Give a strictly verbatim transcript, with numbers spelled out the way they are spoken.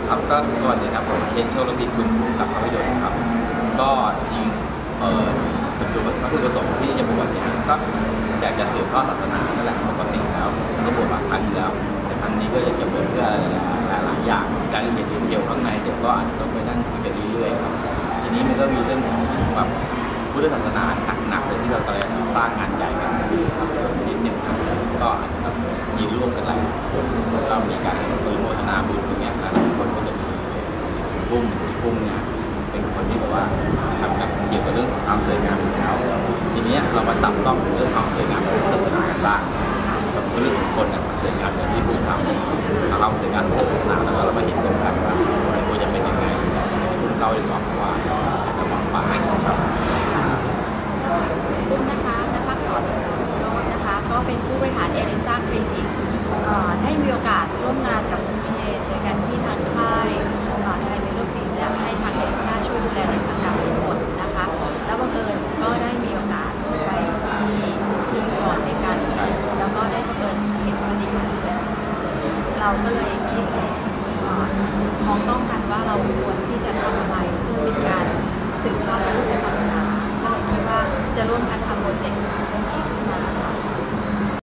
ครับก็สวัสดีครับผมเชนโชลวิทย์คุณผู้กำกับภาพยนตร์ครับก็จริงเอ่อปัจจุบันวัตถุประสงค์ที่จะบวชเนี่ยก็อยากจะสืบทอดศาสนานั่นแหละปกติแล้วก็บวชมาครั้งแล้วแต่ครั้งนี้ก็อยากจะบวชเพื่อหลายหลายอย่างการเรียนดีเทลข้างในเดี๋ยวก็อาจจะต้องไปนั่งคุยกันเรื่อยๆครับทีนี้มันก็มีเรื่องของแบบพุทธศาสนาหนักๆเลยที่เรากำลังสร้างงานใหญ่กันครับนิดนึงครับก็อาจจะมีร่วมกันหลายคนเรามีการอนุโมทนาบุญอย่างเงี้ยนะคนก็จะมีบุ้มบุ้มเนี่ยเป็นคนที่แบบว่าทำกับเกี่ยวกับเรื่องความสวยงามของเขาทีนี้เรามาจับต้องเรื่องความสวยงามของศาสนากันบ้างสมมติเรื่องของคนเนี่ยสวยงามอย่างที่บุญทำเราสวยงามของศาสนาแล้วเรามาเห็นตรงกันว่าควรจะเป็นยังไงเราจะบอกว่าจะวางป่าครับบุญนะคะนภัสสร โรจน์นะคะก็เป็นผู้บริหารเอลิซ่าคลินิกได้มีโอกาสร่วมงานกับคุณเชนโดยการที่ทางค่ายชายเมโลฟิล์มเนี่ยให้ทางเอลิซ่าช่วยดูแลในสังกัดทั้งหมดนะคะแล้วบังเอิญก็ได้มีโอกาสไปที่ที่ก่อนในการแล้วก็ได้บังเอิญเห็นปฏิหารย์เกิดเราก็เลย